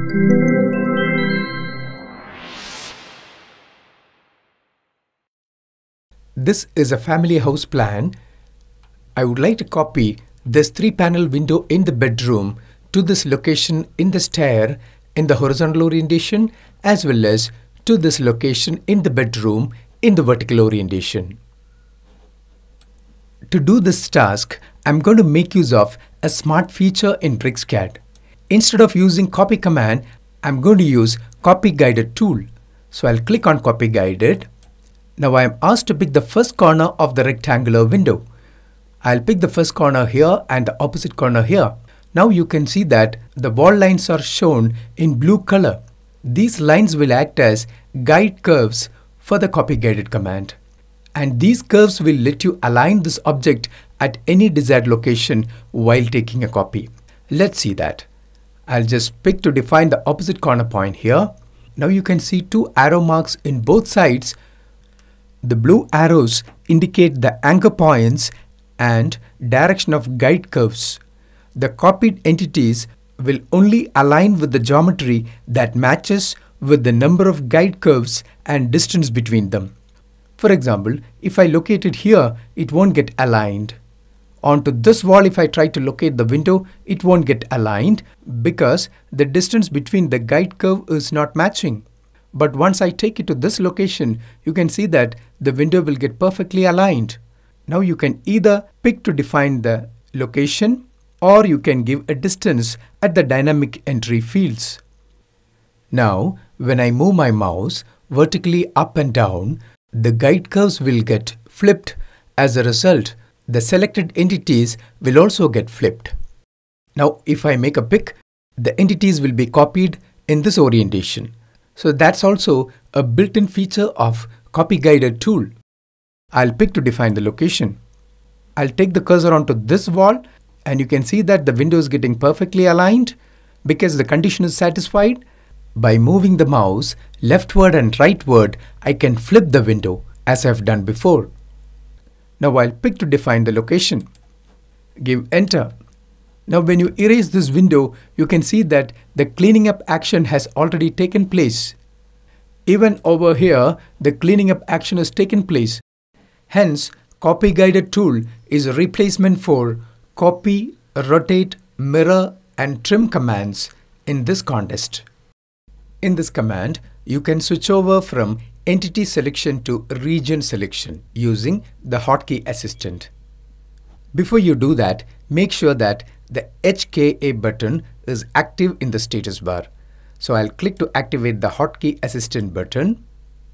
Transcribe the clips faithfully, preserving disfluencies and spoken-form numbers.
This is a family house plan. I would like to copy this three-panel window in the bedroom to this location in the stair in the horizontal orientation, as well as to this location in the bedroom in the vertical orientation. To do this task, I'm going to make use of a smart feature in BricsCAD. Instead of using copy command, I'm going to use copy guided tool. So I'll click on copy guided. Now I am asked to pick the first corner of the rectangular window. I'll pick the first corner here and the opposite corner here. Now you can see that the wall lines are shown in blue color. These lines will act as guide curves for the copy guided command. And these curves will let you align this object at any desired location while taking a copy. Let's see that. I'll just pick to define the opposite corner point here. Now you can see two arrow marks in both sides. The blue arrows indicate the anchor points and direction of guide curves. The copied entities will only align with the geometry that matches with the number of guide curves and distance between them. For example, if I locate it here, it won't get aligned. Onto this wall, if I try to locate the window, it won't get aligned because the distance between the guide curve is not matching. But once I take it to this location, you can see that the window will get perfectly aligned. Now you can either pick to define the location, or you can give a distance at the dynamic entry fields. Now, when I move my mouse vertically up and down, the guide curves will get flipped. As a result, the selected entities will also get flipped. Now, if I make a pick, the entities will be copied in this orientation. So that's also a built-in feature of copy guided tool. I'll pick to define the location. I'll take the cursor onto this wall, and you can see that the window is getting perfectly aligned because the condition is satisfied. By moving the mouse leftward and rightward, I can flip the window as I've done before. Now I'll pick to define the location. Give enter. Now when you erase this window, you can see that the cleaning up action has already taken place. Even over here, the cleaning up action has taken place. Hence, copy guided tool is a replacement for copy, rotate, mirror, and trim commands in this contest. In this command, you can switch over from entity selection to region selection using the hotkey assistant. Before you do that, make sure that the H K A button is active in the status bar. So I'll click to activate the hotkey assistant button.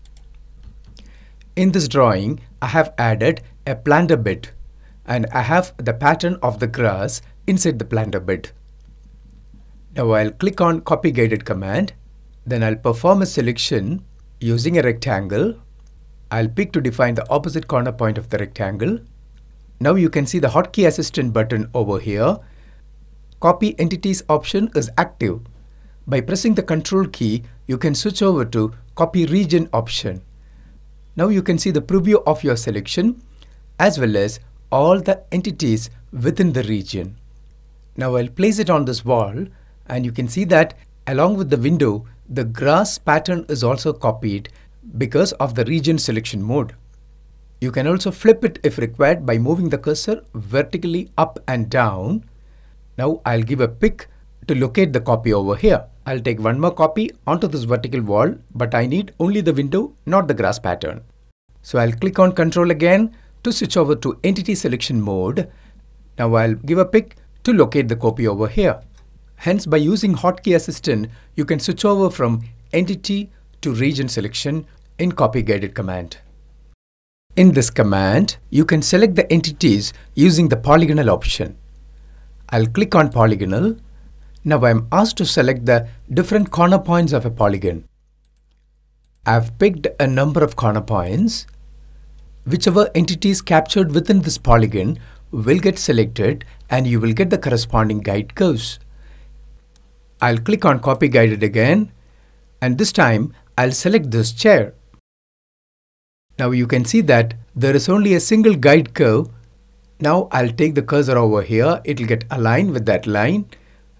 In this drawing, I have added a planter bed, and I have the pattern of the grass inside the planter bed. Now I'll click on copy guided command. Then I'll perform a selection using a rectangle. I'll pick to define the opposite corner point of the rectangle. Now you can see the hotkey assistant button over here. Copy entities option is active. By pressing the control key, you can switch over to copy region option. Now you can see the preview of your selection as well as all the entities within the region. Now I'll place it on this wall, and you can see that along with the window, the grass pattern is also copied because of the region selection mode. You can also flip it if required by moving the cursor vertically up and down. Now I'll give a pick to locate the copy over here. I'll take one more copy onto this vertical wall, but I need only the window, not the grass pattern. So I'll click on Control again to switch over to entity selection mode. Now I'll give a pick to locate the copy over here. Hence, by using hotkey assistant, you can switch over from entity to region selection in copy guided command. In this command, you can select the entities using the polygonal option. I'll click on polygonal. Now I'm asked to select the different corner points of a polygon. I've picked a number of corner points. Whichever entities captured within this polygon will get selected, and you will get the corresponding guide curves. I'll click on copy guided again, and this time I'll select this chair. Now you can see that there is only a single guide curve. Now I'll take the cursor over here, it'll get aligned with that line,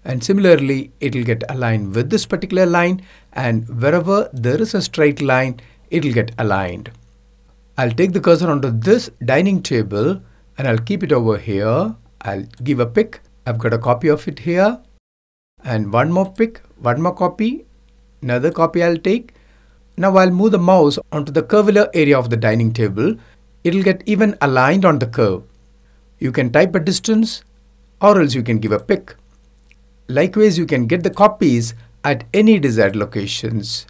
And similarly, it will get aligned with this particular line, and wherever there is a straight line, it will get aligned. I'll take the cursor onto this dining table and I'll keep it over here. I'll give a pick. I've got a copy of it here. And one more pick, one more copy, another copy I'll take. Now I'll move the mouse onto the curvular area of the dining table. It'll get even aligned on the curve. You can type a distance or else you can give a pick. Likewise, you can get the copies at any desired locations.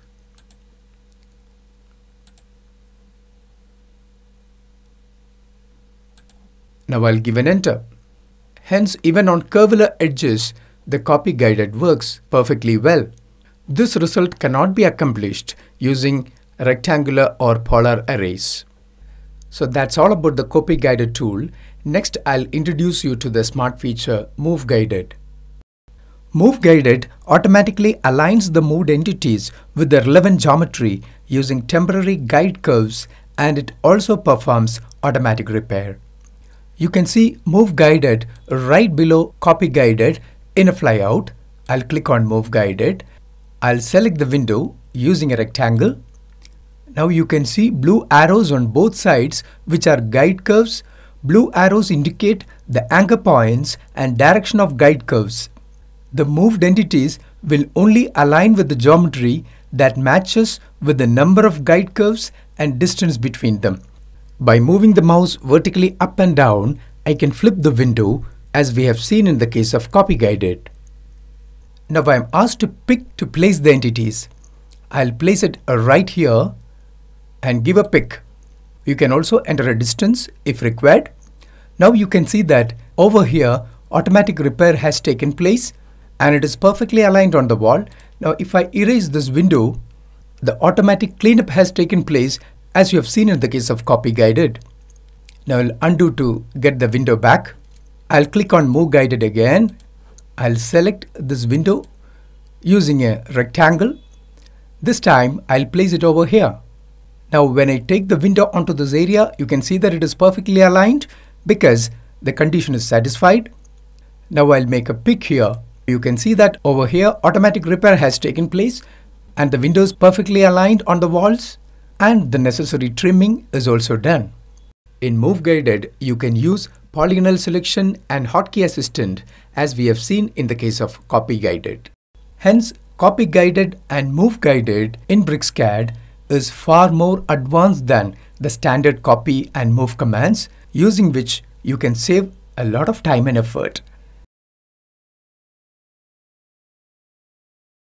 Now I'll give an enter. Hence, even on curvular edges, the copy guided works perfectly well. This result cannot be accomplished using rectangular or polar arrays. So that's all about the copy guided tool. Next, I'll introduce you to the smart feature Move Guided. Move Guided automatically aligns the moved entities with the relevant geometry using temporary guide curves, and it also performs automatic repair. You can see Move Guided right below Copy Guided in a flyout. I'll click on Move Guided. I'll select the window using a rectangle. Now you can see blue arrows on both sides, which are guide curves. Blue arrows indicate the anchor points and direction of guide curves. The moved entities will only align with the geometry that matches with the number of guide curves and distance between them. By moving the mouse vertically up and down, I can flip the window, as we have seen in the case of Copy Guided. Now I am asked to pick to place the entities. I'll place it right here and give a pick. You can also enter a distance if required. Now you can see that over here automatic repair has taken place and it is perfectly aligned on the wall. Now if I erase this window, the automatic cleanup has taken place, as you have seen in the case of Copy Guided. Now I'll undo to get the window back. I'll click on Move Guided again. I'll select this window using a rectangle. This time I'll place it over here. Now when I take the window onto this area, you can see that it is perfectly aligned because the condition is satisfied. Now I'll make a pick here. You can see that over here automatic repair has taken place and the window is perfectly aligned on the walls and the necessary trimming is also done. In Move Guided, you can use polygonal selection and hotkey assistant, as we have seen in the case of Copy Guided. Hence, Copy Guided and Move Guided in BricsCAD is far more advanced than the standard copy and move commands, using which you can save a lot of time and effort.